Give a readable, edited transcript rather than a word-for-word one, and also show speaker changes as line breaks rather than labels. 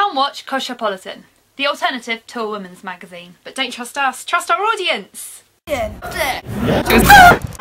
Come watch Coshowpolitan, the alternative to a women's magazine.
But don't trust us, trust our audience!
Yeah.